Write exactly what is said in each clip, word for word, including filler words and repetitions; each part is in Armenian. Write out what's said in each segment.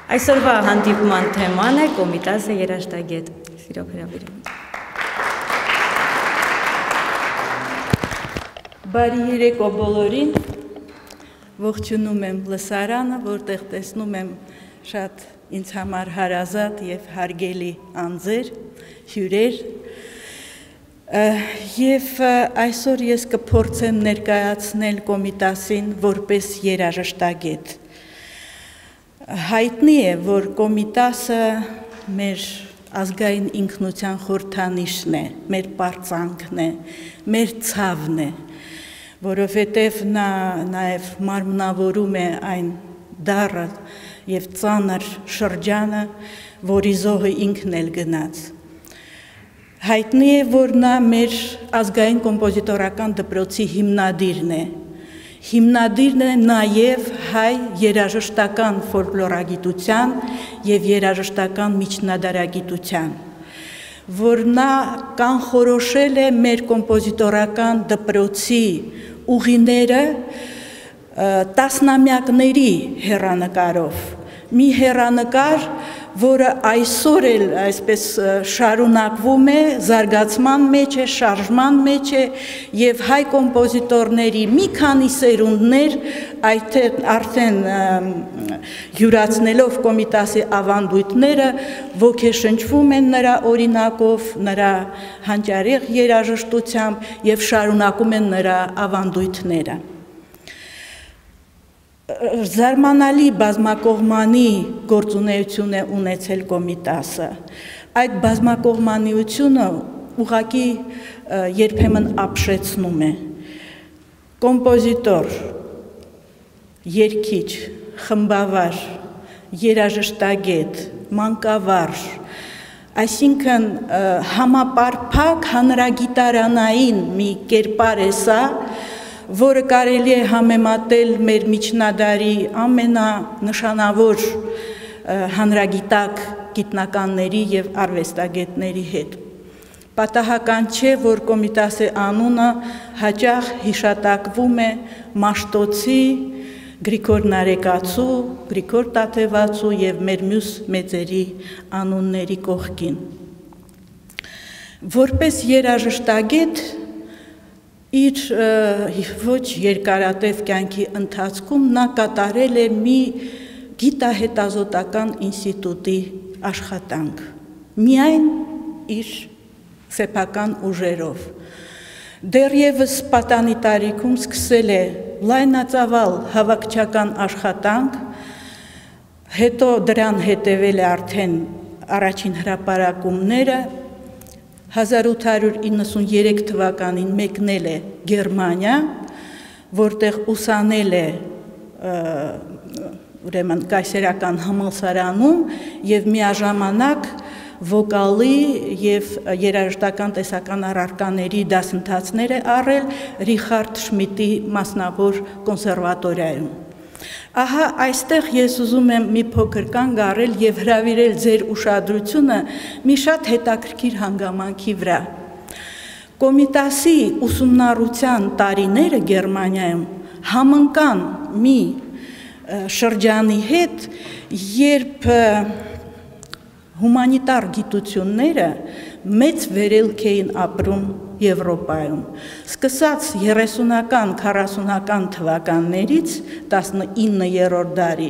Այսօրվա հանդիպման թեման է Կոմիտասը երաժշտագետ։ Սիրով հրավիրում։ Բարի երեկո բոլորին, ողջունում եմ լսարանը, որտեղ տեսնում եմ շատ ինձ համար հարազատ և հարգելի անձեր, հյուրեր, և այսօր ես կփորձեմ ներկայացնել Կոմիտասին որպես երաժշտագետ։ Հայտնի է, որ Կոմիտասը մեր ազգային ինքնության խորհրդանիշն է, մեր պարծանքն է, մեր ցավն է, որովհետև նա նաև մարմնավորում է այն դառը և ծանր շրջանը, որի զոհը ինքն էլ գնաց։ Հայտնի է, որ նա մեր ազգային կոմպոզիտորական դպրոցի հիմնադիրն է, հիմնադիրն է նաև հայ երաժշտական ֆոլկլորագիտության և երաժշտական միջնադարագիտության, որ նա կանխորոշել է մեր կոմպոզիտորական դպրոցի ուղիները տասնամյակների հեռանկարով, մի հեռանկար, որը այսօր էլ այսպես շարունակվում է, զարգացման մեջ է, շարժման մեջ է և հայ կոմպոզիտորների մի քանի սերունդներ արդեն յուրացնելով Կոմիտասի ավանդույթները ոգեշնչվում են նրա օրինակով, նրա հանճարեղ երաժշտությամբ և շարունակում են նրա ավանդույթները։ Զարմանալի բազմակողմանի գործունեություն է ունեցել Կոմիտասը։ Այդ բազմակողմանիությունը ուղղակի երբեմն ապշեցնում է։ Կոմպոզիտոր, երգիչ, խմբավար, երաժշտագետ, մանկավարժ, այսինքն համապարփակ հանրագիտարանային մի կերպար է սա, որը կարելի է համեմատել մեր միջնադարի ամենանշանավոր հանրագիտակ գիտնականների և արվեստագետների հետ։ Պատահական չէ, որ Կոմիտասի անունը հաճախ հիշատակվում է Մաշտոցի, Գրիգոր Նարեկացու, Գրիգոր Տաթևացու և մեր մյուս մեծերի անունների կողքին։ Որպես երաժշտագետ իր ոչ երկարատև կյանքի ընթացքում նա կատարել է մի գիտահետազոտական ինստիտուտի աշխատանք, միայն իր սեփական ուժերով։ Դեռևս պատանի տարիքում սկսել է լայնածավալ հավաքչական աշխատանք, հետո դրան հետևել է արդեն առաջին հրապարակումները, հազար ութ հարյուր իննսուներեք թվականին մեկնել է Գերմանիա, որտեղ ուսանել է ուրեմն կայսերական համալսարանում և միաժամանակ վոկալի և երաժշտական տեսական առարկաների դասընթացներ է առել Ռիխարդ Շմիդտի մասնավոր կոնսերվատորիայում։ Ահա այստեղ ես ուզում եմ մի փոքր կանգ առել և հրավիրել ձեր ուշադրությունը մի շատ հետաքրքիր հանգամանքի վրա։ Կոմիտասի ուսումնառության տարիները Գերմանիայում համընկան մի շրջանի հետ, երբ հումանիտար գիտությունները մեծ վերելք էին ապրում Եվրոպայում։ Սկսած երեսունական, քառասունական թվականներից տասնիններորդ դարի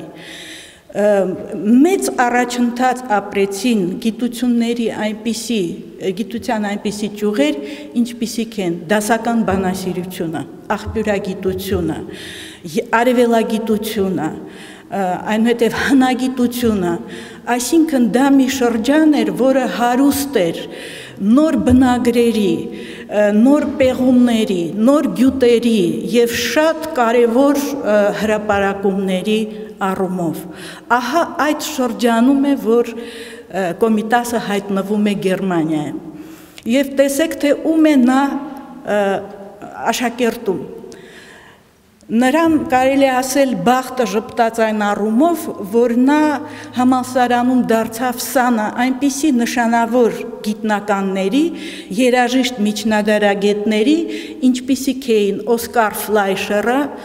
մեծ առաջընթաց ապրեցին գիտությունների այնպիսի, գիտության այնպիսի ճյուղեր, ինչպիսիք են դասական բանասիրությունը, աղբյուրագիտությունը, արևելագիտությունը, այնուհետև հնագիտությունը, այսինքն դա մի շրջան էր, որը հարուստ էր նոր բնագրերի, նոր պեղումների, նոր գյուտերի և շատ կարևոր հրապարակումների առումով։ Ահա այդ շրջանում է, որ Կոմիտասը հայտնվում է Գերմանիայում։ Եվ տեսեք, թե ում է նա աշակերտում։ Նրան կարելի ասել բախտը ժպտաց այն առումով, որ նա համալսարանում դարձավ սանը այնպիսի նշանավոր գիտնականների, երաժիշտ միջնադարագետների, ինչպիսիք էին Օսկար Ֆլայշերը,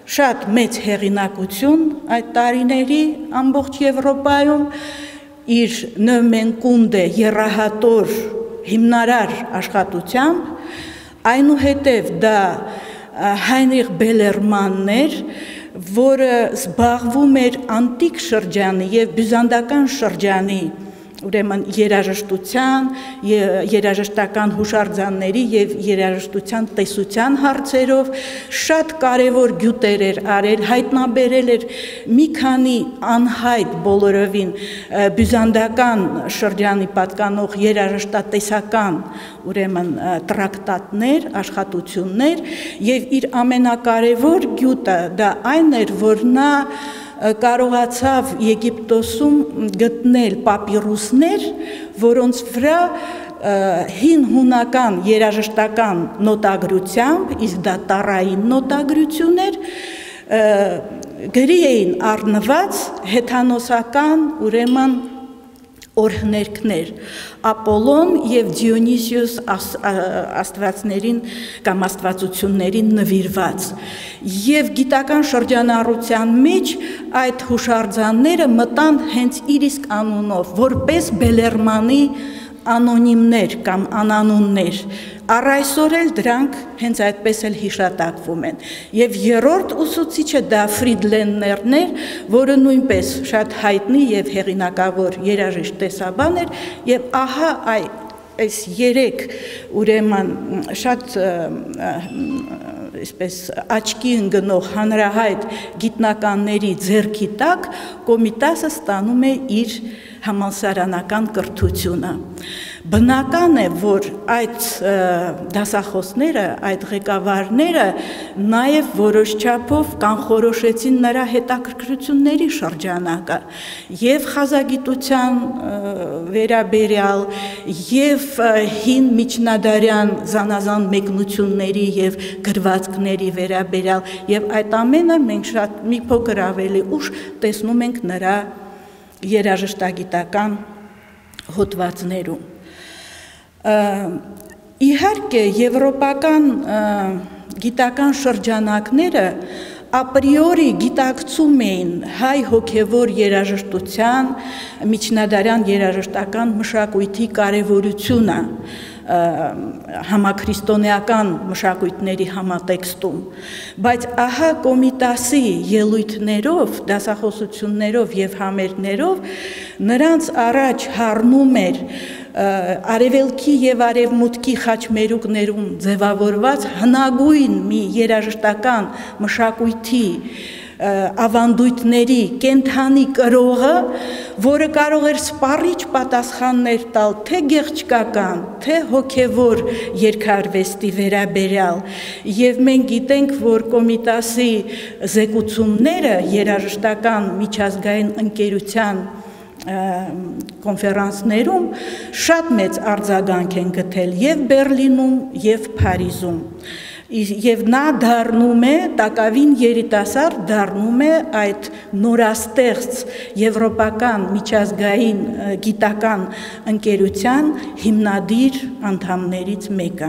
շատ մեծ հեղինակություն այդ տարիների ամբողջ Եվրոպայում, իր նմենկունդե եռահատոր հիմնարար աշխատությամբ, այնուհետև դա Հայնրիխ Բելերմանն էր, որը զբաղվում էր անտիկ շրջանի և բյուզանդական շրջանի ուրեմն երաժշտության, երաժշտական հուշարձանների և երաժշտության տեսության հարցերով շատ կարևոր գյուտեր էր արել, հայտնաբերել էր մի քանի անհայտ բոլորովին բյուզանդական շրջանի պատկանող երաժշտատեսական ուրեմն տրակտատներ, աշխատություններ և իր ամենակարևոր գյուտը դա այն էր, որ նա կարողացավ Եգիպտոսում գտնել պապիրուսներ, որոնց վրա հին հունական երաժշտական նոտագրությամբ, իսկ դա տառային նոտագրություն էր, գրի էին առնված հեթանոսական ուրեմն օրհներգներ, Ապոլոն և Դիոնիսիոս աստվածներին կամ աստվածություններին նվիրված։ Եվ գիտական շրջանառության մեջ այդ հուշարձանները մտան հենց իր իսկ անունով, որպես Բելերմանի անոնիմներ կամ անանուններ։ Առ այսօր էլ դրանք հենց այդպես էլ հիշատակվում են։ Եվ երրորդ ուսուցիչը դա Ֆրիդլենդներն էր, որը նույնպես շատ հայտնի և հեղինակավոր երաժիշտ տեսաբան էր, և ահա այս երեք ուրեմն շատ այսպես աչքի ընկնող հանրահայտ գիտնականների ձեռքի տակ Կոմիտասը ստանում է իր համալսարանական կրթությունը։ Բնական է, որ այդ դասախոսները, այդ ղեկավարները նաև որոշ չափով կանխորոշեցին նրա հետաքրքրությունների շրջանակը և խազագիտության վերաբերյալ, և հին միջնադարյան զանազան մեկնությունների և գրվածքների վերաբերյալ, և այդ ամենը մենք շատ մի փոքր ավելի ուշ տեսնում ենք նրա երաժշտագիտական հոդվածներում։ Իհարկե, եվրոպական գիտական շրջանակները ապրիորի գիտակցում էին հայ հոգևոր երաժշտության, միջնադարյան երաժշտական մշակույթի կարևորությունը համաքրիստոնեական մշակույթների համատեքստում, բայց ահա Կոմիտասի ելույթներով, դասախոսություններով և համերգներով նրանց առաջ հառնում էր արևելքի և արևմուտքի խաչմերուկներում ձևավորված հնագույն մի երաժշտական մշակույթի ավանդույթների կենթանի կրողը, որը կարող էր սպառիչ պատասխաններ տալ թե գեղչկական, թե հոգևոր երգարվեստի վերաբերյալ, և մենք գիտենք, որ Կոմիտասի զեկուցումները երաժշտական միջազգային ընկերության կոնֆերանսներում շատ մեծ արձագանք են գտել և Բերլինում, և Փարիզում։ Եվ նա դառնում է, տակավին երիտասարդ դառնում է այդ նորաստեղծ եվրոպական միջազգային գիտական ընկերության հիմնադիր անդամներից մեկը։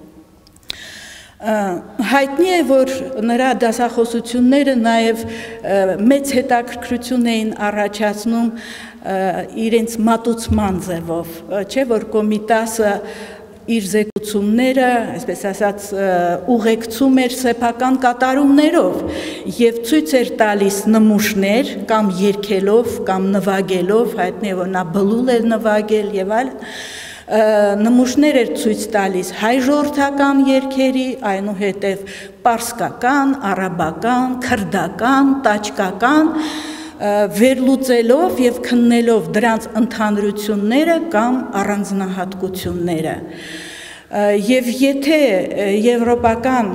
Հայտնի է, որ նրա դասախոսությունները նաև մեծ հետաքրքրություն էին առաջացնում իրենց մատուցման ձևով, չէ՞ որ Կոմիտասը իր զեկուցումները, այսպես ասած, ուղեկցում էր սեփական կատարումներով և ցույց էր տալիս նմուշներ կամ երգելով կամ նվագելով, հայտնի է, որ նա բլուլ էր նվագել և այլն, նմուշներ էր ցույց տալիս հայ ժողովրդական երգերի, այնուհետև պարսկական, արաբական, քրդական, տաջկական, վերլուծելով և քննելով դրանց ընդհանրությունները կամ առանձնահատկությունները։ Եվ եթե եվրոպական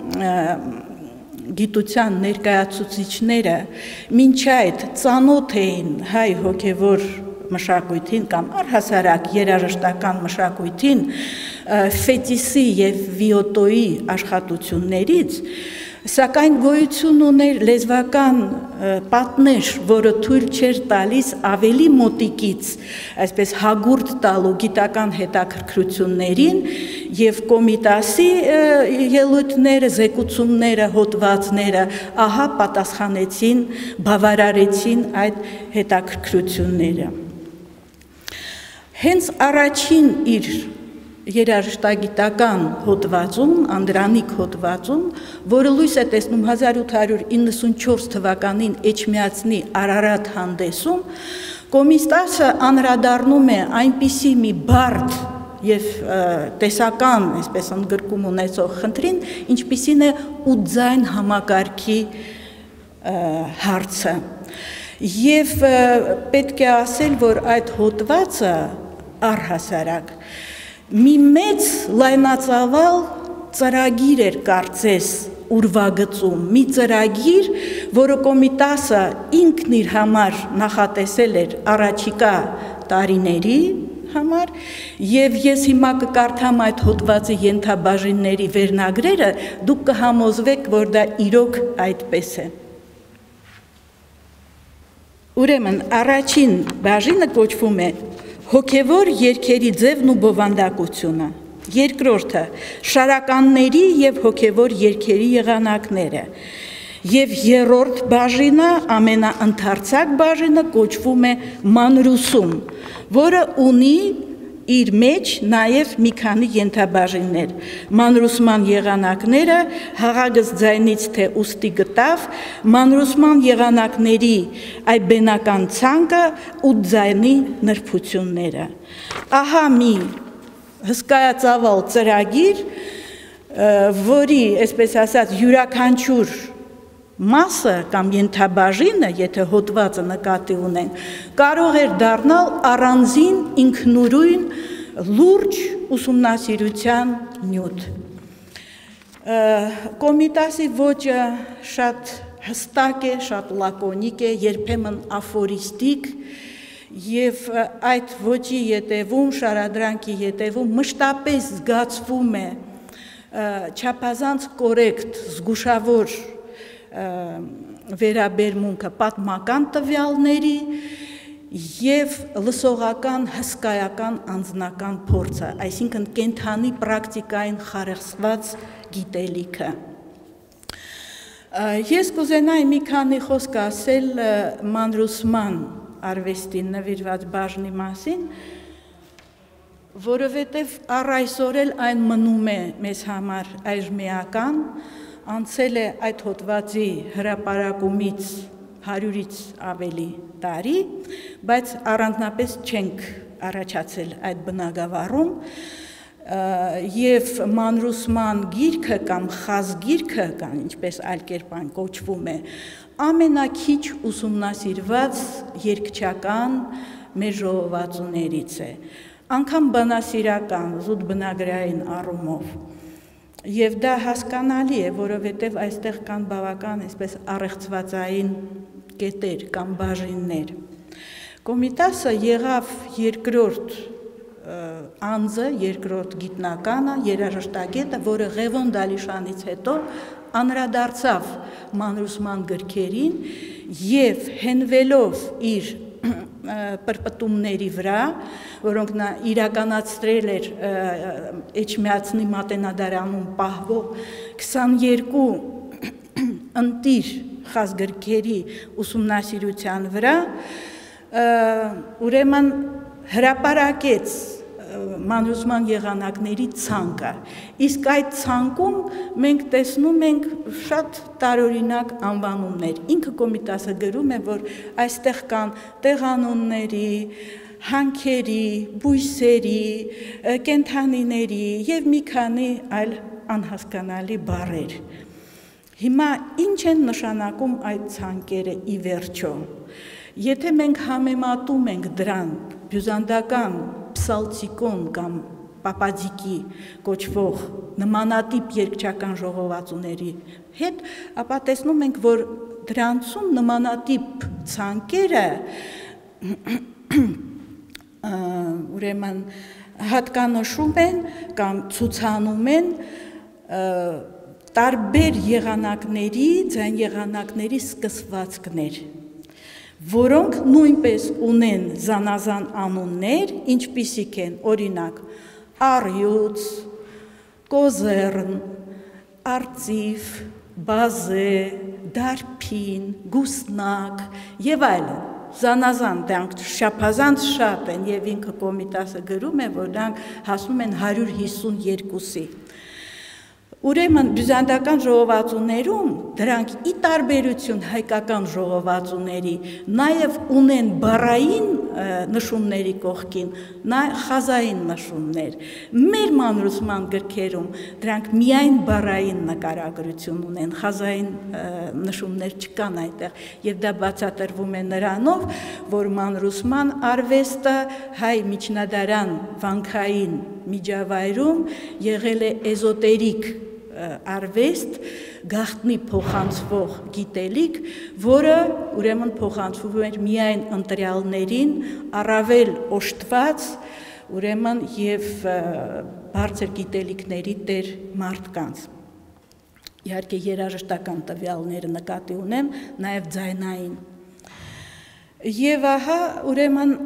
գիտության ներկայացուցիչները մինչ այդ ծանոթ էին հայ հոգևոր մշակույթին կամ առհասարակ երաժշտական մշակույթին Ֆետիսի և Վիոտոյի աշխատություններից, Սակայն գոյություն ուներ լեզվական պատնեշ, որը թույլ չէր տալիս ավելի մոտիկից, այսպես հագուրդ տալու գիտական հետաքրքրություններին եւ Կոմիտասի ելույթները, զեկուցումները, հոդվածները ահա պատասխանեցին, բավարարեցին այդ հետաքրքրությունները։ Հենց առաջին իր երաժշտագիտական հոդվածում, Անդրանիկ հոդվածում, որը լույս է տեսնում հազար ութ հարյուր իննսունչորս թվականին Էջմիածնի Արարատ հանդեսում, Կոմիտասը անդրադառնում է այնպիսի մի բարդ եւ տեսական, այսպես ընդգրկում ունեցող խնդրին, ինչպիսին է ութ-ձայն համակարգի հարցը։ Եվ պետք է ասել, որ այդ հոդվածը առհասարակ մի մեծ լայնածավալ ծրագիր էր կարծես ուրվագծում, մի ծրագիր, որը Կոմիտասը ինքն իր համար նախատեսել էր առաջիկա տարիների համար, եւ ես հիմա կկարդամ այդ հոդվածի ենթաբաժինների վերնագրերը, դուք կհամոզվեք, որ դա իրոք այդպես է։ Ուրեմն առաջին բաժինը կոչվում է հոգևոր երգերի ձևն ու բովանդակությունը, երկրորդը շարականների եւ հոգևոր երգերի եղանակները, եւ երրորդ բաժինը, ամենաընթարցակ բաժինը կոչվում է մանրուսում, որը ունի իր մեջ նաև մի քանի ենթաբաժիններ, մանրուսման եղանակները, հաղագս ձայնից թե ուստի գտավ, մանրուսման եղանակների այբենական ցանկը ու ձայնի նրբությունները։ Ահա մի հսկայածավալ ծրագիր, որի, այսպես ասած, յուրաքանչյուր մասը կամ ենթաբաժինը, եթե հոդվածը նկատի ունենք, կարող էր դառնալ առանձին ինքնուրույն լուրջ ուսումնասիրության նյութ։ Կոմիտասի ոճը շատ հստակ է, շատ լակոնիկ է, երբեմն աֆորիստիկ, եւ այդ ոճի ետևում, շարադրանքի ետևում մշտապես զգացվում է չափազանց կորեկտ, զգուշավոր վերաբերմունքը պատմական տվյալների եւ լսողական հսկայական անձնական փորձը, այսինքն կենթանի պրակտիկային խարսխված գիտելիքը։ Ես կուզենայի մի քանի խոսք ասել մանրուսման արվեստին նվիրված բաժնի մասին, որովհետև առ այսօր էլ այն մնում է մեզ համար այժմեական, անցել է այդ հոդվածի հրապարակումից հարյուրից ավելի տարի, բայց առանձնապես չենք առաջացել այդ բնագավառում, եւ մանրուսման գիրքը կամ խազգիրքը, կամ ինչպես այլ կերպ այն կոչվում է, ամենաքիչ ուսումնասիրված երգչական մեր ժողովածուներից է, անգամ բանասիրական, զուտ բնագրային առումով։ Եվ դա հասկանալի է, որովհետև այստեղ կան բավական այսպես առեղծվածային կետեր կամ բաժիններ։ Կոմիտասը եղավ երկրորդ անձը, երկրորդ գիտնականը, երաժշտագետը, որը Ղևոն Դալիշանից հետո անդրադարձավ մանրուսման գրքերին եւ հենվելով իր պրպտումների վրա, որոնք նա իրականացրել էր Էջմիածնի մատենադարանում պահվող քսաներկու ընտիր խազգրքերի ուսումնասիրության վրա, ուրեմն հրապարակեց մանրուսման եղանակների ցանկը, իսկ այդ ցանկում մենք տեսնում ենք շատ տարօրինակ անվանումներ։ Ինքը Կոմիտասը գրում է, որ այստեղ կան տեղանունների, հանքերի, բույսերի, կենդանիների եւ մի քանի այլ անհասկանալի բառեր։ Հիմա ինչ են նշանակում այդ ցանկերը ի վերջո։ Եթե մենք համեմատում ենք դրան բյուզանդական պսալցիկոն կամ պապաձիկի կոչվող նմանատիպ երգչական ժողովածուների հետ, ապա տեսնում ենք, որ դրանցում նմանատիպ ցանկերը ուրեմն հատկանշում են կամ ցուցանում են տարբեր եղանակների, ձայն եղանակների սկսվածքներ, որոնք նույնպես ունեն զանազան անուններ, ինչպիսիք են, օրինակ, առյուծ, կոզերն, արծիվ, բազե, դարբին, գուսնակ եւ այլն։ Զանազան դրանք շափազանց շատ են եւ ինքը Կոմիտասը գրում է, որ դրանք հասնում են հարյուր հիսունյոթի։ Ուրեմն բյուզանդական ժողովածուներում դրանք ի տարբերություն հայկական ժողովածուների նաև ունեն բառային նշումների կողքին, նաև խազային նշումներ։ Մեր մանրուսման գրքերում դրանք միայն բառային նկարագրություն ունեն, խազային նշումներ չկան այդտեղ, եւ դա բացատրվում է նրանով, որ մանրուսման արվեստը հայ միջնադարյան վանքային միջավայրում եղել է էզոտերիկ արվեստ, գաղտնի փոխանցվող գիտելիք, որը ուրեմն փոխանցվում էր միայն ընտրյալներին, առավել օժտված, ուրեմն եւ բարձր գիտելիքների տեր մարդկանց։ Իհարկե երաժշտական տվյալները նկատի ունեմ, նաեւ ձայնային։ Եվ ահա ուրեմն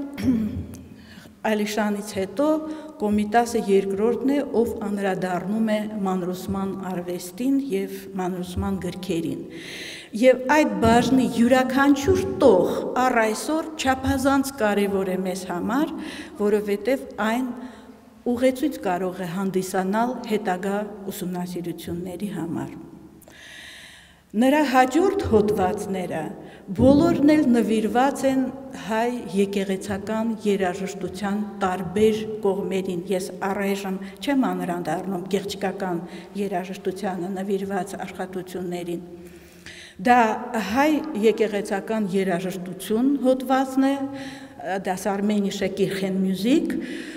Ալիշանից հետո Կոմիտասը երկրորդն է, ով անդրադառնում է մանրուսման արվեստին եւ մանրուսման գրքերին։ Եվ այդ բաժնի յուրաքանչյուր տող առ այսօր չափազանց կարևոր է մեզ համար, որովհետեւ այն ուղեցույց կարող է հանդիսանալ հետագա ուսումնասիրությունների համար։ Նրա հաջորդ հոդվածները բոլորն էլ նվիրված են հայ եկեղեցական երաժշտության տարբեր կողմերին։ Ես առայժմ չեմ անդրադառնում գեղեցկական երաժշտությանը նվիրված աշխատություններին։ Դա հայ եկեղեցական երաժշտություն հոդվածն է, դասարմենիշը Kirchenmusik,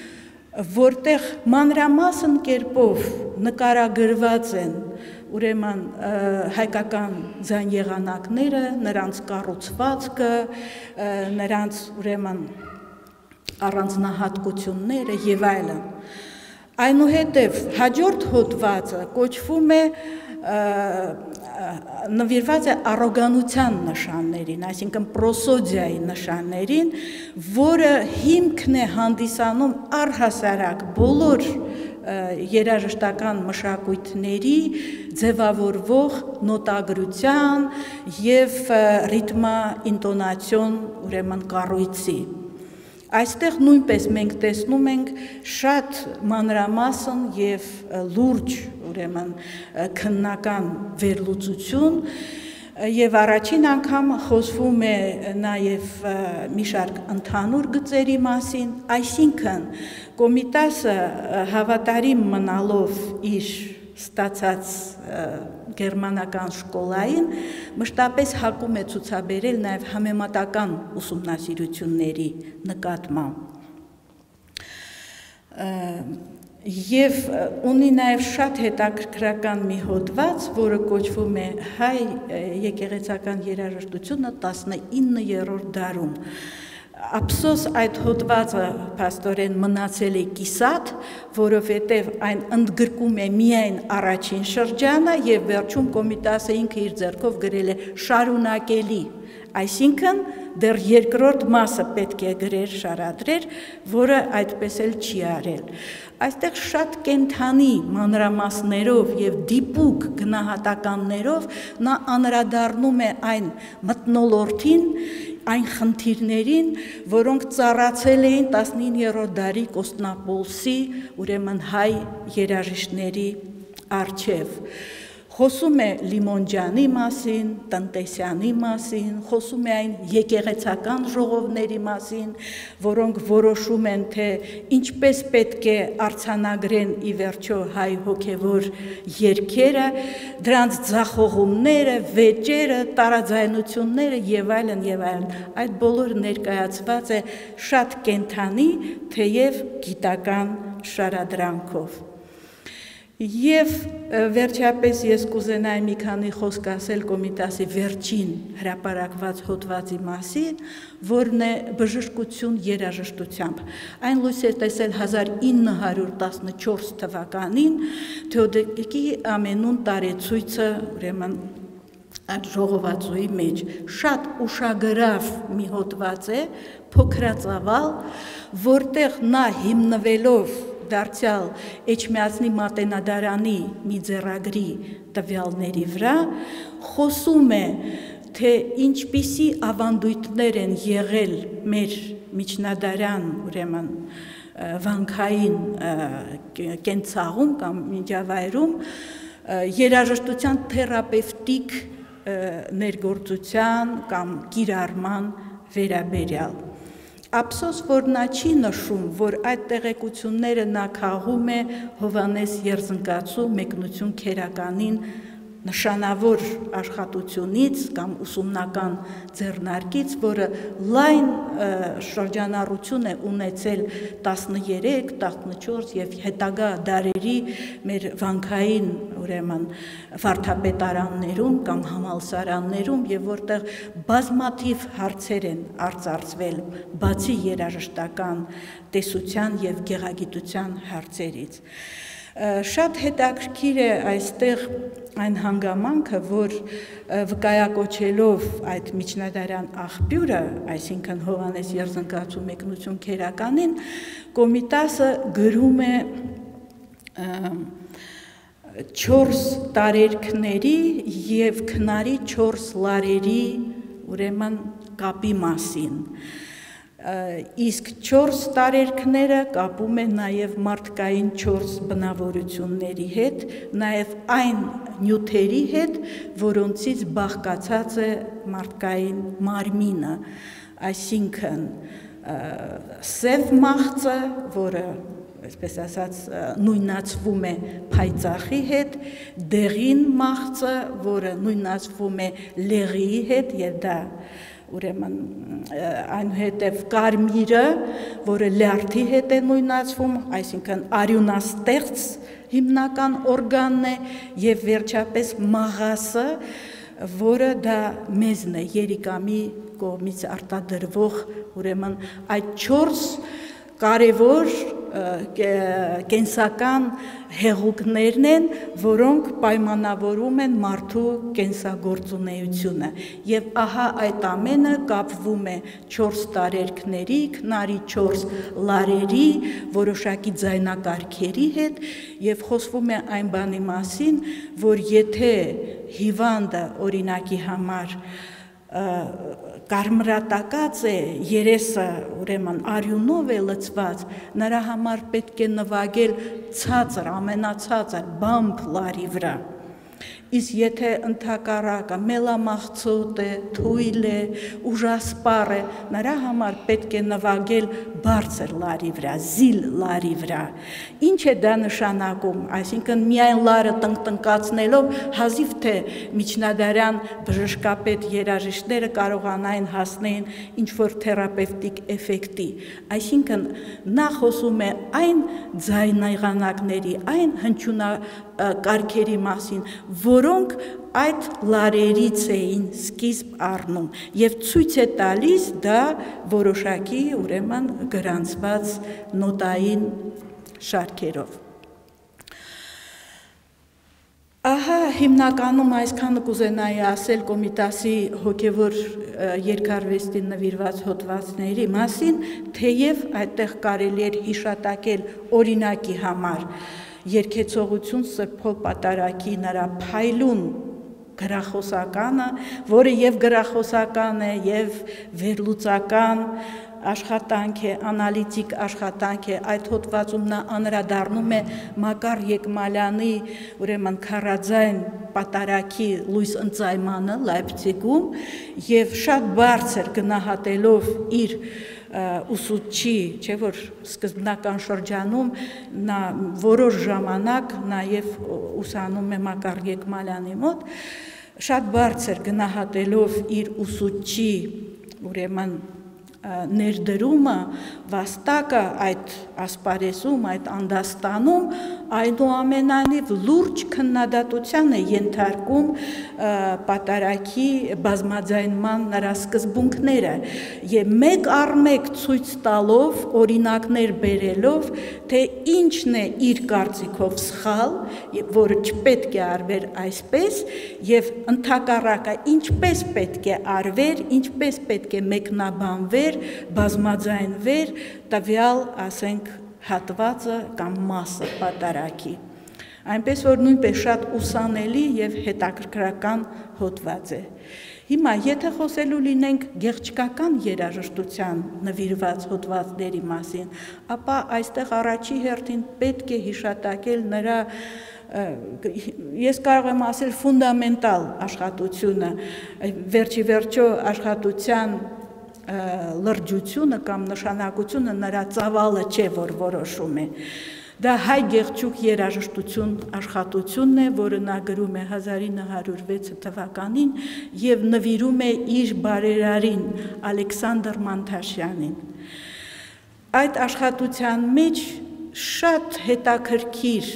որտեղ մանրամասն կերպով նկարագրված են ուրեմն հայկական ձայն եղանակները, նրանց կառուցվածքը, նրանց ուրեմն առանձնահատկությունները եւ այլն։ Այնուհետև հաջորդ հոդվածը կոչվում է նվիրված է առոգանության նշաններին, այսինքն պրոսոդիայի նշաններին, որը հիմքն է հանդիսանում առհասարակ բոլոր երաժշտական մշակույթների ձևավորվող նոտագրության եւ ռիթմա ինտոնացիոն ուրեմն կառույցի։ Այստեղ նույնպես մենք տեսնում ենք շատ մանրամասն եւ լուրջ ուրեմն քննական վերլուծություն եւ առաջին անգամ խոսվում է նաեւ մի շարք ընդհանուր գծերի մասին, այսինքն Կոմիտասը հավատարիմ մնալով իր ստացած գերմանական շկոլային մշտապես հակում է ցուցաբերել նաև համեմատական ուսումնասիրությունների նկատմամբ։ Եվ ունի նաև շատ հետաքրքրական մի հոդված, որը կոչվում է հայ եկեղեցական երաժշտությունը տասնիններորդ դարում։ Ափսոս այդ հոդվածը փաստորեն մնացել է կիսատ, որովհետև այն ընդգրկում է միայն առաջին շրջանը եւ վերջում Կոմիտասը ինքը իր ձեռքով գրել է շարունակելի, այսինքն դեռ երկրորդ մասը պետք է գրեր, շարադրեր, որը այդպես էլ չի արել։ Այստեղ շատ կենթանի մանրամասներով եւ դիպուկ գնահատականներով նա անդրադառնում է այն մթնոլորտին, այն խնդիրներին, որոնք ծառացել էին տասնիններորդ դարի Կոստանդնապոլսի, ուրեմն հայ երաժիշտների առջև։ Խոսում է Լիմոնջանի մասին, Տնտեսյանի մասին, խոսում է այն եկեղեցական ժողովների մասին, որոնք որոշում են, թե ինչպես պետք է արձանագրեն ի վերջո հայ հոգևոր երգերը, դրանց ձախողումները, վեճերը, տարաձայնությունները եւ այլն եւ այլն։ Այդ բոլորը ներկայացված է շատ կենթանի, թեև գիտական շարադրանքով։ Եվ վերջապես ես կուզենայի մի քանի խոսք ասել Կոմիտասի վերջին հրապարակված հոդվածի մասին, որն է բժշկություն երաժշտությամբ։ Այն լույս է տեսել հազար ինը հարյուր տասնչորս թվականին Թեոդիկի ամենուն տարեցույցը, ուրեմն այդ ժողովածուի մեջ շատ ուշագրավ մի հոդված է, փոքրածավալ, որտեղ նա հիմնվելով դարձյալ Էջմիածնի մատենադարանի մի ձեռագրի տվյալների վրա խոսում է, թե ինչպիսի ավանդույթներ են եղել մեր միջնադարյան, ուրեմն վանքային կենցաղում կամ միջավայրում երաժշտության թերապևտիկ ներգործության կամ կիրառման վերաբերյալ։ Ափսոս, որ նա չի նշում, որ այդ տեղեկությունները նա քաղում է Հովհաննես Երզնկացու մեկնություն քերականին նշանավոր աշխատությունից կամ ուսումնական ձեռնարկից, որը լայն շրջանառություն է ունեցել տասներեք, տասնչորս եւ հետագա դարերի մեր վանքային, ուրեմն վարդապետարաններում կամ համալսարաններում, եւ որտեղ բազմաթիվ հարցեր են արծարծվել բացի երաժշտական տեսության եւ գեղագիտության հարցերից։ Շատ հետաքրքիր է այստեղ այն հանգամանքը, որ վկայակոչելով այդ միջնադարյան աղբյուրը, այսինքն Հովհաննես Երզնկացու մեկնություն քերականին, Կոմիտասը գրում է չորս տարերքների եւ քնարի չորս լարերի, ուրեմն կապի մասին։ Իսկ չորս տարերքները կապում է նաև մարդկային չորս բնավորությունների հետ, նաև այն նյութերի հետ, որոնցից բաղկացած է մարդկային մարմինը, այսինքն սև մաղձը, որը, այսպես ասած, նույնացվում է փայծախի հետ, դեղին մաղձը, որը նույնացվում է լեղիի հետ, եւ դա ուրեմն այնուհետև կարմիրը, որը լյարդի հետ է նույնացվում, այսինքն արյունաստեղծ հիմնական օրգանն է, եւ վերջապես մաղասը, որը դա մեզն է, երիկամի կողմից արտադրվող, ուրեմն այդ չորս կարևոր կենսական հեղուկներն են, որոնք պայմանավորում են մարդու կենսագործունեությունը, եւ ահա այդ ամենը կապվում է չորս տարերքների, քնարի չորս լարերի, որոշակի ձայնակարգերի հետ, եւ խոսվում է այն բանի մասին, որ եթե հիվանդը օրինակի համար կարմրատակած է, երեսը ուրեմն արյունով է լցված, նրա համար պետք է նվագել ցածր, ամենացածր բամփ լարի վրա։ Իսկ եթե ընդհակառակը մելամաղձոտ է, թույլ է, ուժասպառ է, նրա համար պետք է նվագել բարձր լարի վրա, զիլ լարի վրա։ Ինչ է դա նշանակում, այսինքն միայն լարը տնկտնկացնելով հազիվ թե միջնադարյան բժշկապետ երաժիշտները կարողանային հասնեին ինչ-որ թերապևտիկ էֆեկտի, այսինքն նա խոսում է այն ձայնեղանակների, այն հնչյունակարգերի մասին, որոնք այդ լարերից էին սկիզբ առնում եւ ցույց է տալիս դա որոշակի ուրեմն գրանցված նոտային շարքերով։ Ահա հիմնականում այսքանը կուզենայի ասել Կոմիտասի հոգևոր երկարվեստին նվիրված հոդվածների մասին, թեև այդտեղ կարելի էր հիշատակել օրինակի համար երգեցողություն Սրբ Պատարագի նրա փայլուն գրախոսականը, որը եւ գրախոսական է, եւ վերլուծական աշխատանք է, անալիտիկ աշխատանք է, այդ հոդվածում նա անդրադառնում է Մակար Եկմալյանի, ուրեմն քառաձայն պատարագի լույս ընծայմանը Լայպցիգում, եւ շատ բարձր գնահատելով իր ուսուցչի, չէ՞ որ սկզբնական շրջանում նա որոշ ժամանակ նաև ուսանում է Մակար Եկմալյանի մոտ, շատ բարձր գնահատելով իր ուսուցչի, ուրեմն ներդրումը վաստակը այդ ասպարեզում, այդ անդաստանում, այնուամենայնիվ լուրջ քննադատության է ենթարկում պատարագի բազմաձայնման նրա սկզբունքները եւ մեկ առ մեկ ցույց տալով, օրինակներ բերելով, թե ինչն է իր կարծիքով սխալ, որը չպետք է արվեր այսպես, եւ ընդհակառակը ինչպես պետք է արվեր, ինչպես պետք է մեկնաբանվեր, բազմաձայնվեր տվյալ, ասենք, հատվածը կամ մասը պատարագի։ Այնպես որ նույնպես շատ ուսանելի եւ հետաքրքրական հոդված է։ Հիմա եթե խոսելու լինենք գեղեցկական երաժշտության նվիրված հոդվածների մասին, ապա այստեղ առաջի հերթին պետք է հիշատակել նրա ես կարող եմ ասել ֆունդամենտալ աշխատությունը, վերջի վերջո աշխատության լրջությունը կամ նշանակությունը նրա ծավալը չէ, որ որոշում է։ Դա հայ գեղեցիկ երաժշտություն աշխատությունն է, որը նա գրում է հազար ինը հարյուր վեց թվականին եւ նվիրում է իր բարերարին Ալեքսանդր Մանթաշյանին։ Այդ աշխատության մեջ շատ հետաքրքիր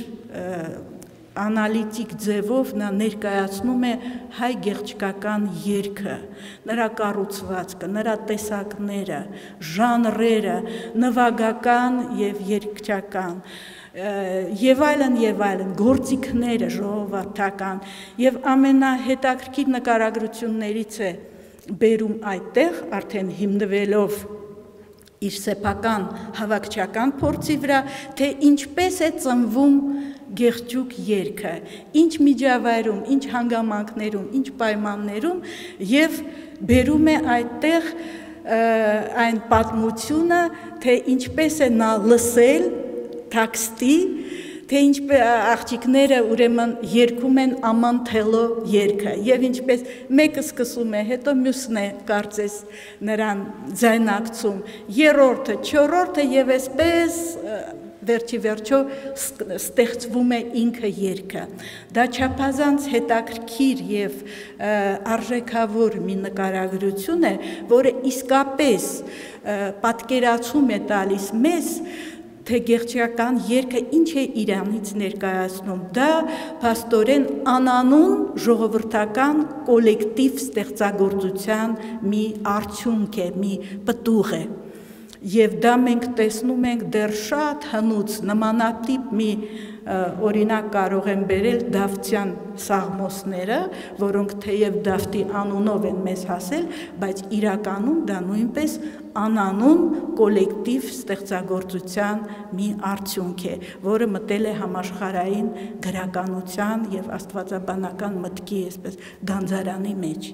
անալիտիկ ձևով նա ներկայացնում է հայ գեղեցկական երգը, նրա կառուցվածքը, նրա տեսակները, ժանրերը, նվագական եւ երգչական, եւ այլն եւ այլն, գործիքները ժողովրդական եւ ամենահետաքրքիր նկարագրություններից է բերում այդտեղ արդեն հիմնվելով իր սեփական հավաքչական փորձի վրա, թե ինչպես է ծնվում գեղեցիկ երգը, ինչ միջավայրում, ինչ հանգամանքներում, ինչ պայմաններում եւ բերում է այդտեղ այն պատմությունը, թե ինչպես է նա լսել տեքստի, թե ինչպես աղջիկները ուրեմն երգում են Աման Թելո երգը եւ ինչպես մեկը սկսում է, հետո մյուսն է կարծես նրան ձայնակցում, երրորդը, չորրորդը եւ այսպես վերջի վերջո ստեղծվում է ինքը երգը։ Դա չափազանց հետաքրքիր եւ արժեքավոր մի նկարագրություն է, որը իսկապես պատկերացում է տալիս մեզ, թե գեղեցկական երգը ինչ է իրանից ներկայացնում։ Դա փաստորեն անանուն ժողովրդական կոլեկտիվ ստեղծագործության մի արդյունք է, մի պտուղ է։ Եվ դա մենք տեսնում ենք դեռ շատ հնուց նմանատիպ մի օրինակ կարող եմ բերել Դավթյան սաղմոսները, որոնք թեև Դավթի անունով են մեզ հասել, բայց իրականում դա նույնպես անանուն կոլեկտիվ ստեղծագործության մի արդյունք է, որը մտել է համաշխարհային գրականության եւ աստվածաբանական մտքի, այսպես գանձարանի մեջ։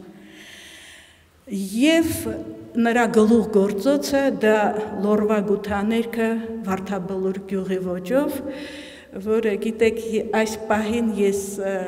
Եվ նրա գլուխ գործոցը դա Լորվա գութաներքը Վարդաբլուր գյուղի ոճով, որը գիտեք այս պահին ես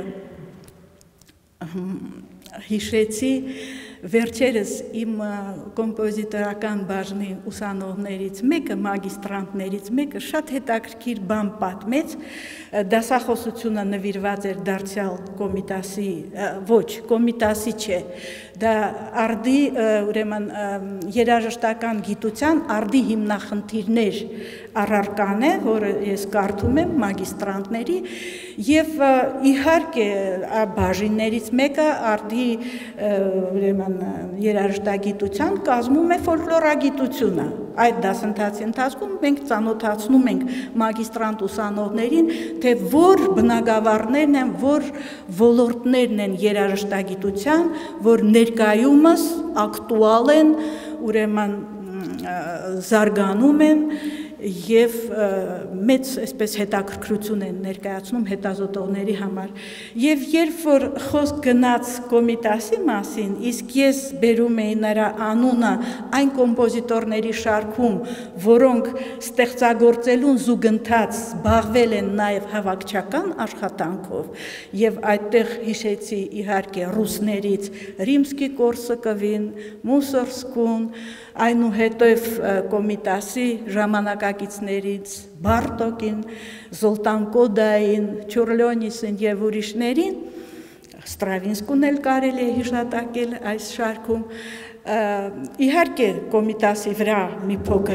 հիշեցի վերջերս իմ կոմպոզիտորական բաժնի ուսանողներից մեկը, մագիստրանտներից մեկը շատ հետաքրքիր բան պատմեց, դասախոսությունը նվիրված էր դարձյալ Կոմիտասի, ոչ, Կոմիտասի չէ, դա արդի ուրեմն երաժշտական գիտության արդի հիմնախնդիրներ առարկան է, որը ես կարդում եմ մագիստրանտների եւ իհարկե բաժիններից մեկը արդի ուրեմն երաժշտագիտության կազմում է ֆոլկլորագիտությունը։ Այդ դասընթացի ընթացքում մենք ծանոթացնում ենք մագիստրանտ ուսանողներին, թե որ բնագավառներն են, որ ոլորտներն են երաժշտագիտության, որ ներկայումս ակտուալ են, ուրեմն զարգանում են եւ մեծ այսպես հետաքրքրություն են ներկայացնում հետազոտողների համար։ Եվ երբ որ խոսք գնաց Կոմիտասի մասին, իսկ ես բերում էի նրա անունը այն կոմպոզիտորների շարքում, որոնք ստեղծագործելուն զուգընթաց զբաղվել են նաեւ հավաքչական աշխատանքով, եւ այդտեղ հիշեցի իհարկե ռուսներից Ռիմսկի-Կորսակովին, Մուսորսկուն, այնուհետև Կոմիտասի ժամանակակիցներից Բարտոկին, Զոլտան Կոդային, Չորլյոնիսին եւ ուրիշներին, Ստրավինսկուն էլ կարելի է հիշատակել այս շարքում, իհարկե Կոմիտասի վրա մի փոքր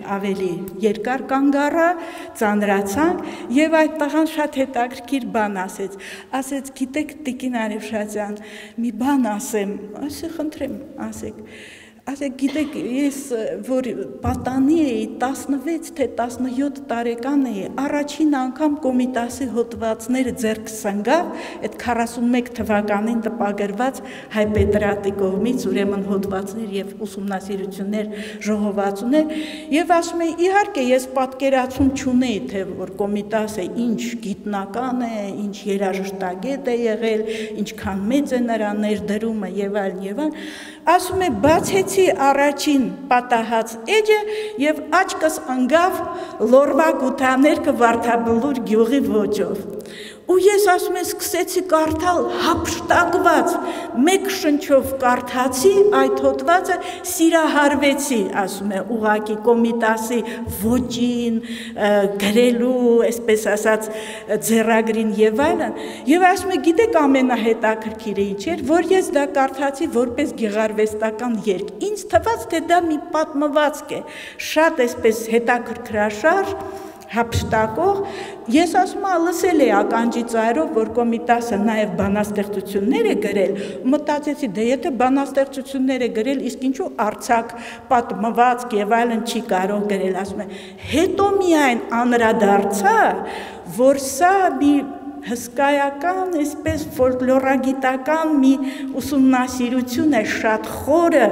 ավելի երկար կանգ առա, ծանրացանք եւ այդ տղան շատ հետաքրքիր բան ասեց։ Ասեց, գիտեք Տիկին Արևշատյան, մի բան ասեմ, ասի խնդրեմ, ասեք։ Ասեք, գիտեք, ես որ պատանի էի տասնվեց թե տասնյոթ տարեկան էի, առաջին անգամ Կոմիտասի հոդվածները ձեռքս ընկավ, այդ քառասունմեկ թվականին տպագրված Հայպետրատի կողմից, ուրեմն հոդվածներ եւ ուսումնասիրություններ, ժողովածուներ, եւ ասում էի, իհարկե ես պատկերացում չունեի, թե որ Կոմիտասը ինչ գիտնական է, ինչ երաժշտագետ է եղել, ինչքան մեծ է նրա ներդրումը եւ այլն եւ այլն, ասում է բացեցի առաջին պատահած էջը եւ աչքս ընկավ Լորվա Գութաներկը Վարդաբլուր գյուղի ոճով։ Ու ես ասում եմ սկսեցի կարդալ հափշտակված, մեկ շնչով կարդացի այդ հոդվածը, սիրահարվեցի, ասում է, ուղակի Կոմիտասի ոճին, գրելու, այսպես ասած, ձեռագրին եւ այլն, եւ ասում է, գիտեք ամենահետաքրքիրը ինչ էր, որ ես դա կարդացի որպես գեղարվեստական երգ։ Ինձ թվաց, թե դա մի պատմվածք է, շատ այսպես հետաքրքրաշար, հափշտակող, ես ասում եմ, լսել է ականջի ծայրով, որ Կոմիտասը նաև բանաստեղծություններ է գրել, մտածեցի, դե եթե բանաստեղծություններ է գրել, իսկ ինչու արձակ պատմվածք եւ այլն չի կարող գրել, ասում եմ, հետո միայն անդրադարձա, որ սա մի հսկայական, այսպես ֆոլկլորագիտական մի ուսումնասիրություն է, շատ խորը,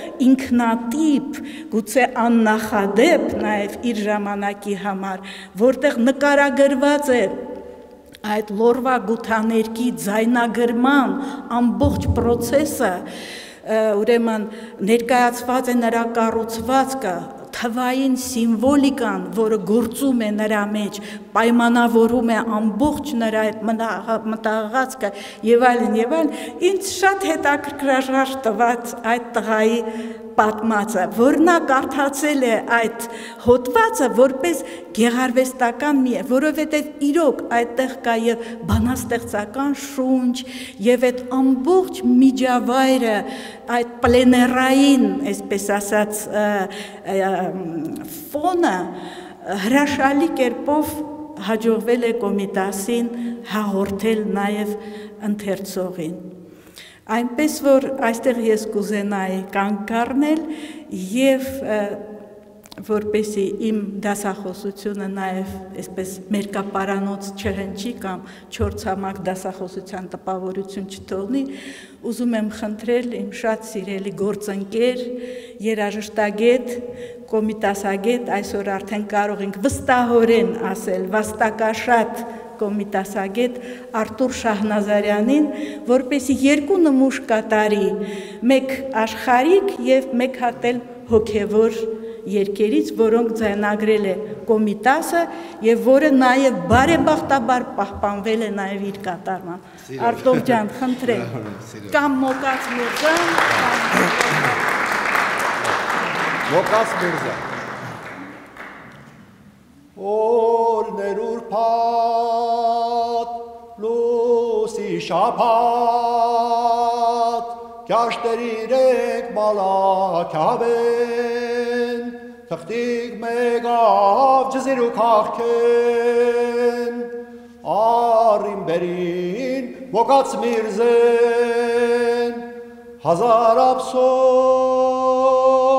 ինքնատիպ, գուցե աննախադեպ նաև իր ժամանակի համար, որտեղ նկարագրված է այդ Լորվա Գութաներկի ձայնագրման ամբողջ process-ը, ուրեմն ներկայացված է նրա կառուցվածքը, թվային սիմվոլիկան, որը գործում է նրա մեջ, պայմանավորում է ամբողջ նրա այդ մտահղացքը եւ այլն եւ այլն, ինձ շատ հետաքրքրաշար տված այդ տղայի պատմածը, որ նա կարդացել է այդ հոդվածը որպես գեղարվեստական մի է, որովհետև իրոք այդտեղ կա եւ բանաստեղծական շունչ եւ այդ ամբողջ միջավայրը, այդ պլեներային, այսպես ասած, ֆոնը հրաշալի կերպով հաջողվել է Կոմիտասին հաղորդել նաեւ ընթերցողին։ Այնպես որ այստեղ ես կուզենայի կանգ առնել եւ որպեսի իմ դասախոսությունը նաեւ այսպես մերկապարանոց չհնչի կամ չորցամակ դասախոսության տպավորություն չթողնի, ուզում եմ խնդրել իմ շատ սիրելի գործընկեր, երաժշտագետ, կոմիտասագետ, այսօր արդեն կարող ենք վստահորեն ասել, վաստակաշատ կոմիտասագետ Արտուր Շահնազարյանին, որպեսի երկու նմուշ կատարի, մեկ աշխարհիկ եւ մեկ հատ էլ հոգեվոր երգերից, որոնք ձայնագրել է Կոմիտասը եւ որը նաեւ բարեբախտաբար պահպանվել է նաեւ իր կատարման։ Արտուր ջան, խնդրեմ, կամ Մոկաց Միրզան, Մոկաց Միրզա։ Օրներ ուրբաթ, լուսի շաբաթ, կյաշտեր իրենք մալաքյավեն, թղթիկ մեգավ ջզիր ու կաղքեն, առին բերին Մոկաց Միրզեն, հազար ափսոս,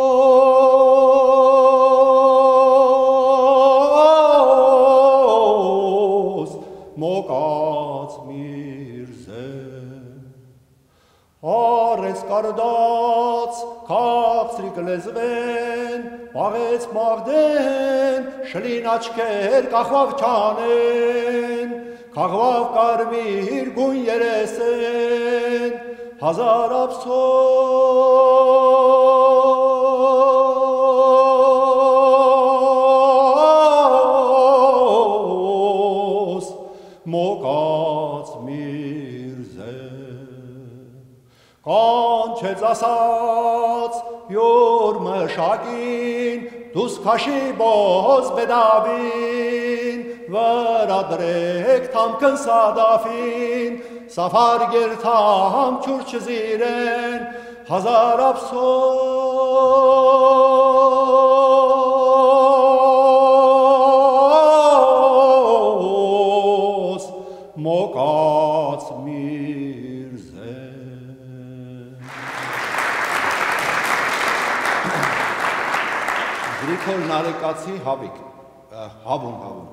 Մոկաց Միրզեն, արեց կարդաց, կապցրիկ լեզվեն, պաղեց մաղդեն, շլին աչքեր կախվավ չանեն, կաղվավ կարմիր գուն երեսեն, հազար ափսոս, Մոկաց Միրզեն, կանչեց ասաց յուր մշակին, դուս քաշի բոզ բեդավին, վրա դրեք թամքն սադաֆին, սաֆար գերթամ չուր չզիրեն, հազար ափսոս, Գրիգոր Նարեկացի հավիք, հավուն, հավուն։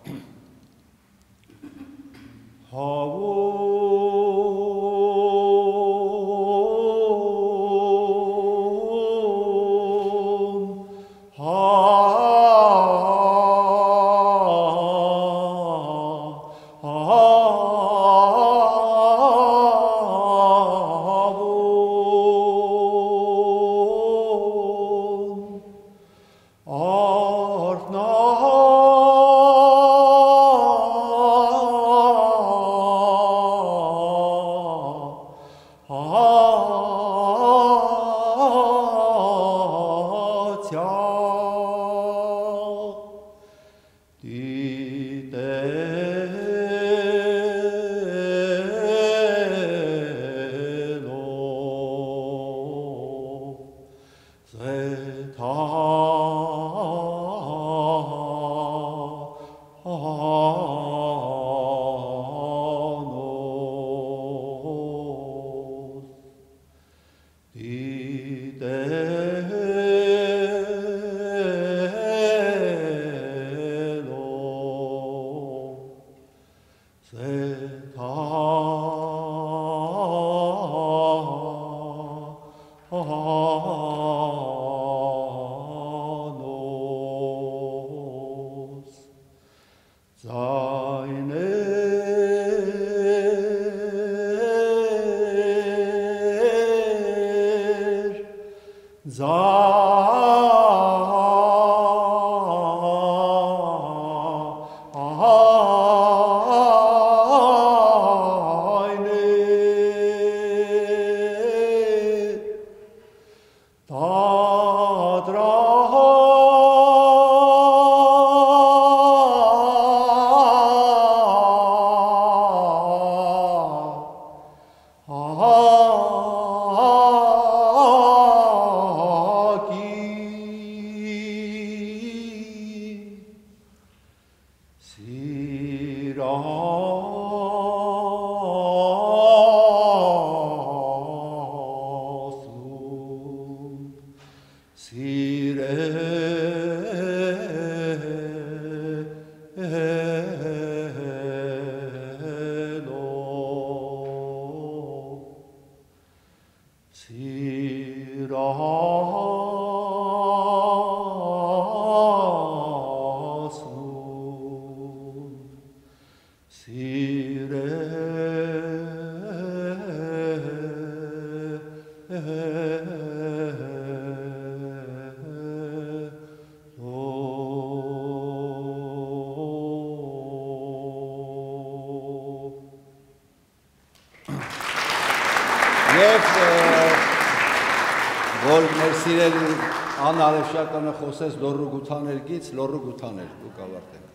Անարևշականը խոսեց լոռու գութաներգից, լոռու գութաներ, դուք ավարտեք։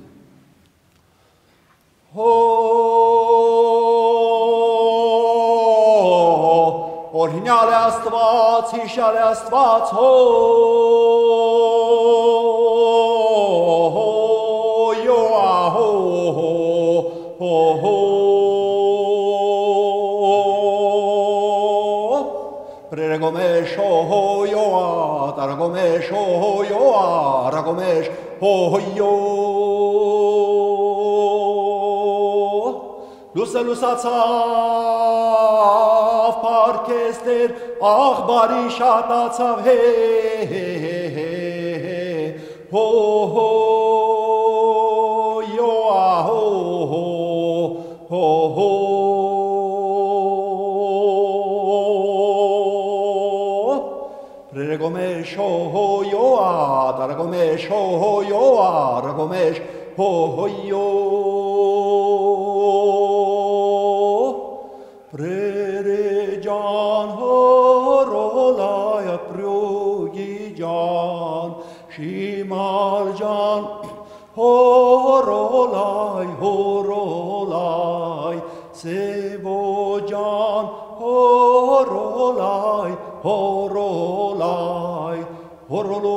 Օրհինյալ է Աստված, հիշյալ է Աստված, հոյո ահո, հո Pregomesh, ho yo, Aragomesh, ho yo, Aragomesh, ho yo. Lusa lusatsav parkester, ach barishatatsav he he he ho ho yo ho ho ho. Pregomesh, ho yo, Aragomesh, ho yo, Aragomesh, ho yo. Prerejan horolaya prugijan, shimarjan horolay, horolay, sevojan horolay, horolay, horolo.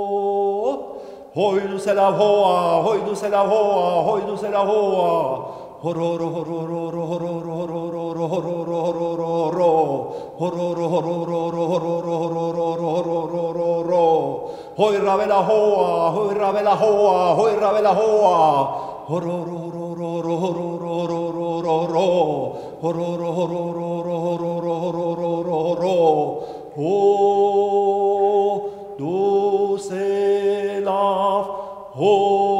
Hoy du se la hoa, hoy du se la hoa, hoy du se la hoa. hororo hororo hororo hororo hororo hororo hororo hororo hororo hoy ravela hoa hoy ravela hoa hoy ravela hoa hororo hororo hororo hororo hororo hororo ho do se la ho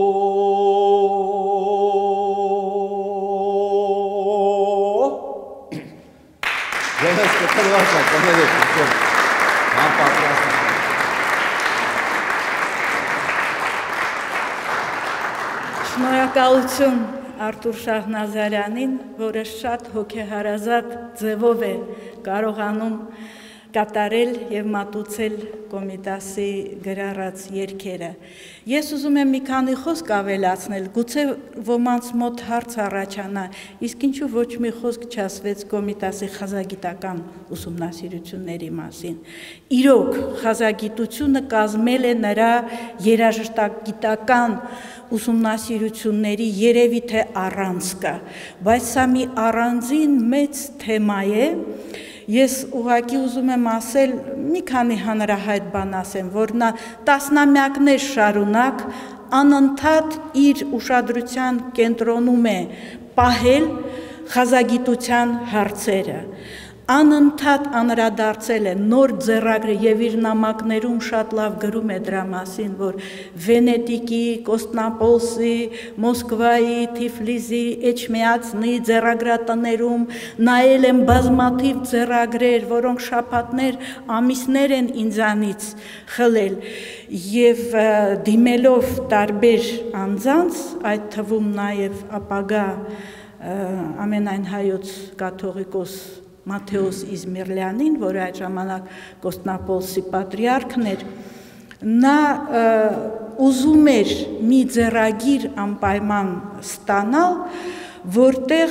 Շնորհակալություն Արթուր Շահնազարյանին, որը շատ հոգեհարազատ ձևով է կարողանում կատարել եւ մատուցել Կոմիտասի գրառած երգերը։ Ես ուզում եմ մի քանի խոսք ավելացնել, գուցե ոմանց մոտ հարց առաջանա, իսկ ինչու ոչ մի խոսք չասվեց Կոմիտասի խազագիտական ուսումնասիրությունների մասին։ Իրոք, խազագիտությունը կազմել է նրա երաժշտագիտական ուսումնասիրությունների երևի թե առանցքը, բայց սա մի առանձին մեծ թեմա է։ Ես ուղղակի ուզում եմ ասել, մի քանի հանրահայտ բան ասեմ, որ նա տասնամյակներ շարունակ անընդհատ իր ուշադրության կենտրոնում է պահել խազագիտության հարցերը, անընդհատ անդրադարձել է նոր ձեռագրի եւ իր նամակներում շատ լավ գրում է դրա մասին, որ Վենետիկի, Կոստանդնուպոլսի, Մոսկվայի, Թիֆլիսի, Էջմիածնի ձեռագրատներում նայել եմ բազմաթիվ ձեռագրեր, որոնք շաբաթներ, ամիսներ են ինձանից խլել եւ դիմելով տարբեր անձանց, այդ թվում նաեւ ապագա ամենայն հայոց կաթողիկոս Մաթեոս Իզմիրլյանին, որը այդ ժամանակ Կոստանդնուպոլսի պատրիարքն էր, նա ուզում էր մի ձեռագիր անպայման ստանալ, որտեղ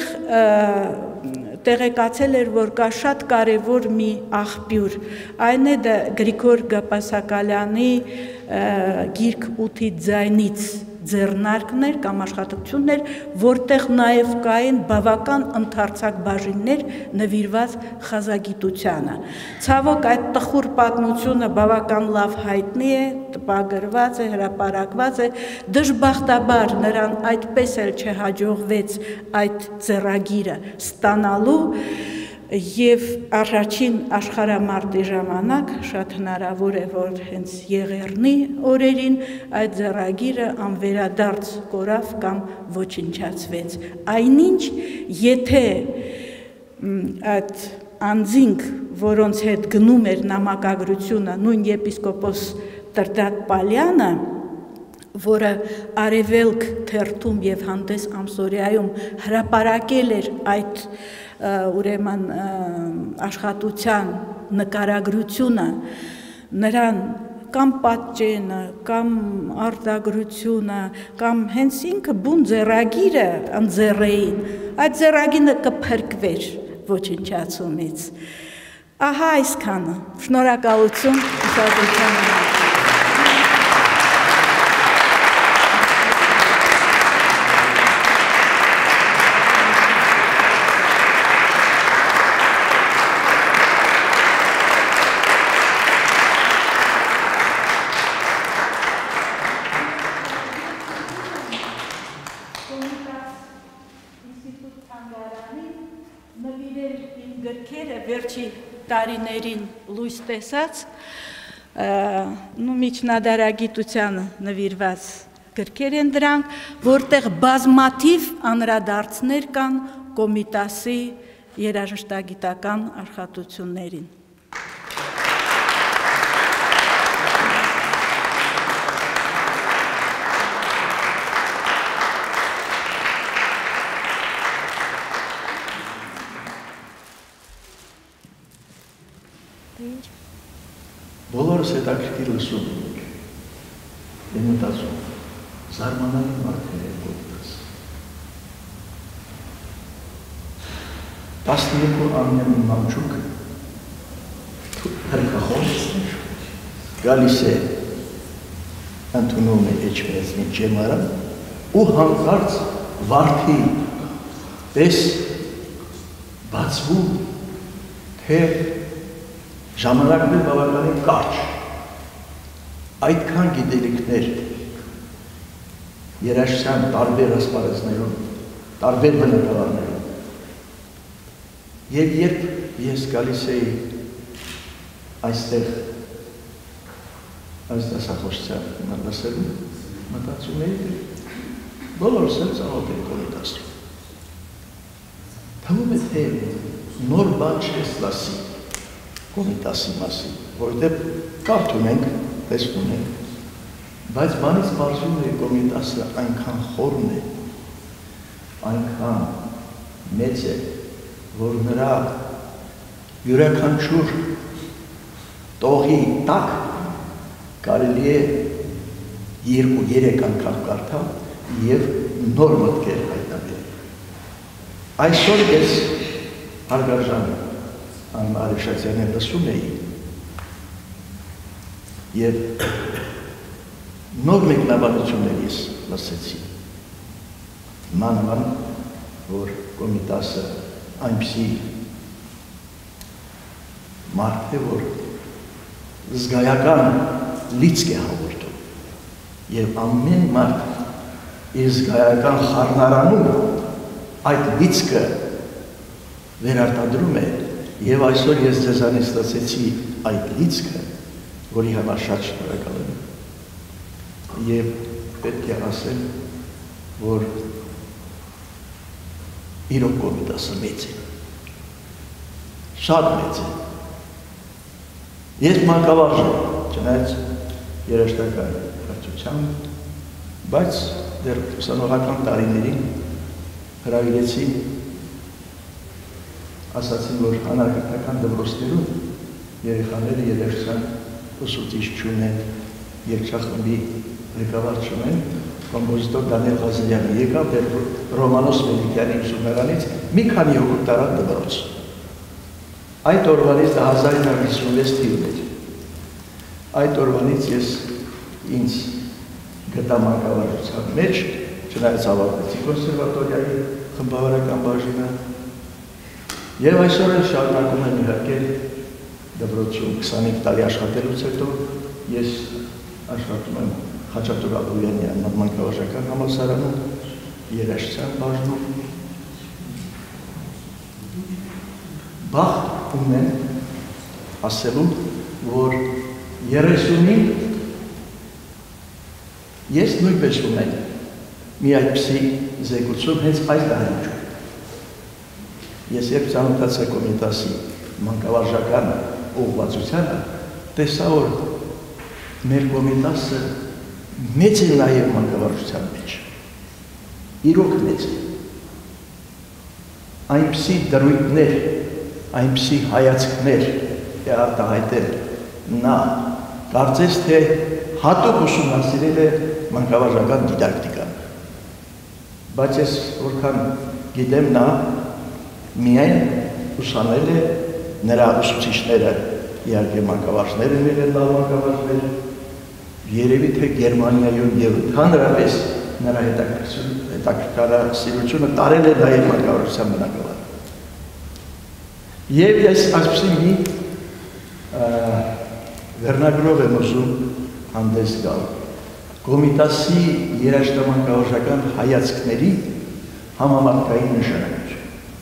տեղեկացել էր, որ կա շատ կարևոր մի աղբյուր, այն է դա Գրիգոր Գապասակալյանի գիրք ութի ձայնից ձեռնարկներ կամ աշխատություններ, որտեղ նաև կային բավական ընդարձակ բաժիններ նվիրված խազագիտությանը։ Ցավոք այդ տխուր պատմությունը բավական լավ հայտնի է, տպագրված է, հրապարակված է, դժբախտաբար նրան այդպես էլ չհաջողվեց այդ ձեռագիրը ստանալու Եվ առաջին աշխարհամարտի ժամանակ շատ հնարավոր է, որ հենց Եղեռնի օրերին այդ ձեռագիրը անվերադարձ կորավ կամ ոչնչացվեց։ Այնինչ, եթե այդ անձինք, որոնց հետ գնում էր նամակագրությունը, նույն եպիսկոպոս Տրդատ Պալյանը, որը Արևելք թերթում եւ Հանդես ամսօրյայում հրապարակել էր այդ ուրեմն աշխատության նկարագրությունը, նրան կամ պատճենը, կամ արտագրությունը, կամ հենց ինքը բուն ձեռագիրը ընձեռեին, այդ ձեռագիրը կփրկվեր ոչնչացումից։ Ահա այսքանը, շնորհակալություն ուշադրության համար։ Տարիներին լույս տեսած, միջնադարագիտությանը նվիրված գրքեր են դրանք, որտեղ բազմաթիվ անդրադարձներ կան Կոմիտասի երաժշտագիտական աշխատություններին։ Բոլորս հետաքրքիր լսում ենք, և մտածում, զարմանալի մարդեր են Կոմիտաս։ տասնյոթ ամյա մի մամջուկ հրկախոս գալիս է ընդունում է Էջմիածնի ջեմարը ու հանկարծ վարդի պես բացվում, թե ժամանակն է բավականին կարճ, այդքան գիտելիքներ երաժշտության տարբեր ասպարեզներում, տարբեր բնակավարներում։ Եվ երբ ես գալիս էի այստեղ այս դասախոսության լսելու, մտածում էի, բոլորս էլ ծանոթ ենք Կոմիտասին։ Թվում է, թե նոր բան չես լսի Կոմիտասի մասին, որովհետև կարդում ենք, տեսնում ենք, բայց բանից պարզվում է Կոմիտասը այնքան խորն է, այնքան մեծ է, որ նրա յուրաքանչյուր տողի տակ կարելի է երկու-երեք անգամ կարդալ և նոր մտքեր հայտնաբերել։ Այսօր ես հարգարժան Աննա Արեշացյանին լսում էի և նոր մեկնաբանություններ ես լսեցի։ Մանավանդ, որ Կոմիտասը այնպիսի մարդ է, որ զգայական լիցք է հաղորդում և ամեն մարդ իր զգայական խառնարանում այդ լիցքը վերարտադրում է և այսօր ես ձեզանից լսեցի այդ լիցքը, որի համար շատ շնորհակալ եմ և պետք է ասեմ, որ իրոք Կոմիտասը մեծ է, շատ մեծ է։ Ես մանկավարժ եմ, չնայած երաժշտական կրթությամբ, բայց դեռ ուսանողական տարիներին հրավիրեցի, ասացին, որ հանրակրթական դպրոցներում երեխաները երաժշտության ուսուցիչ չունեն, երգչախմբի ղեկավար չունեն, կոմպոզիտոր Դանիել Ղազարյանը եկավ դեռ Ռոմանոս Մելիքյանի ուսումնարանից մի քանի հոգու տարավ դպրոց։ Այդ օրվանից դա հազար ինը հարյուր հիսունվեց թիվն էր։ Այդ օրվանից ես ինձ գտա մանկավարժության մեջ, չնայած ավարտեցի կոնսերվատորիայի խմբավարական բաժինը, և այսօր էլ շարունակում եմ իհարկե դպրոցում քսանհինգ տարի աշխատելուց հետո ես աշխատում եմ Խաչատուր Աբովյանի մանկավարժական համալսարանում, երաժշտության բաժնում։ Բախտ ունեմ ասելու, որ երեսունին ես նույնպես ունեմ մի այդպիսի զեկուցում հենց այս դահլիճում։ Ես երբ ծանոթացա Կոմիտասի մանկավարժական ուղղվածությանը, տեսա, որ մեր Կոմիտասը մեծ է նաև մանկավարժության մեջ, իրոք մեծ է, այնպիսի դրույթներ, այնպիսի հայացքներ է արտահայտել նա, կարծես թե հատուկ ուսումնասիրել է մանկավարժական դիդակտիկան, բայց ես որքան գիտեմ նա միայն ուսանել է նրա ուսուցիչները, իհարկե մանկավարժներ են եղել լավ մանկավարժներ, երևի թե Գերմանիայում և ընդհանրապես նրա հետաքրքրասիրությունը տարել է նաև մանկավարժության բնագավառ։ Եվ ես այսպիսի մի վերնագրով եմ ուզում հանդես գալ Կոմիտասի երաժշտամանկավարժական հայացքների համամարտկային նշանակություն։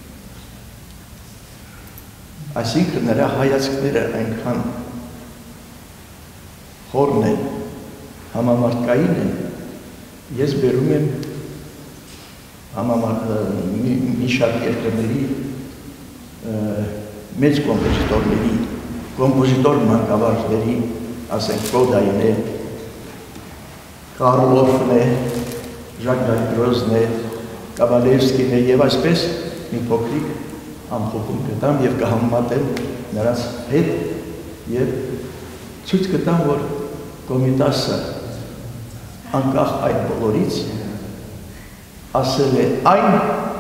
Այսինքն նրա հայացքները այնքան խորն են, համամարտկային են, ես բերում եմ մի շարք երկրների մեծ կոմպոզիտորների, կոմպոզիտոր մանկավարժների, ասենք Կոդային է, Կարլովն է, Ժակ Դալգրոզն է, Կավալևսկին է և այսպես մի փոքրիկ ամփոփում գտամ և կհամեմատեմ նրանց հետ և ցույց կտամ, որ Կոմիտասը անկախ այդ բոլորից ասել է այն,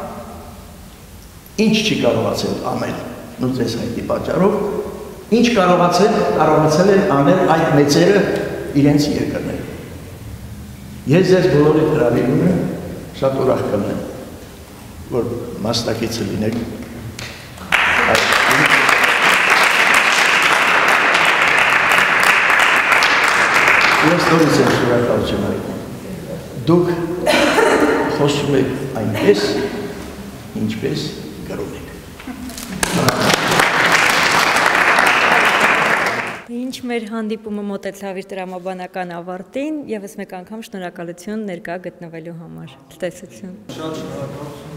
ինչ չի կարողացել անել, նույն ձեզ հայտնի պատճառով, ինչ կարողացել են անել այդ մեծերը իրենց երկրներում։ Ես ձեզ բոլորիդ հրավիրում եմ, շատ ուրախ կլինեմ, որ մասնակիցը լինեք։ Ես նորից եմ շնորհակալություն հայտնում։ Դուք խոսում եք այնպես, ինչպես գրում եք։ Ինչ մեր հանդիպումը մոտեցավ իր տրամաբանական ավարտին, եւս մեկ անգամ շնորհակալություն ներկա գտնվելու համար։ Ցտեսություն։ Շատ շնորհակալություն։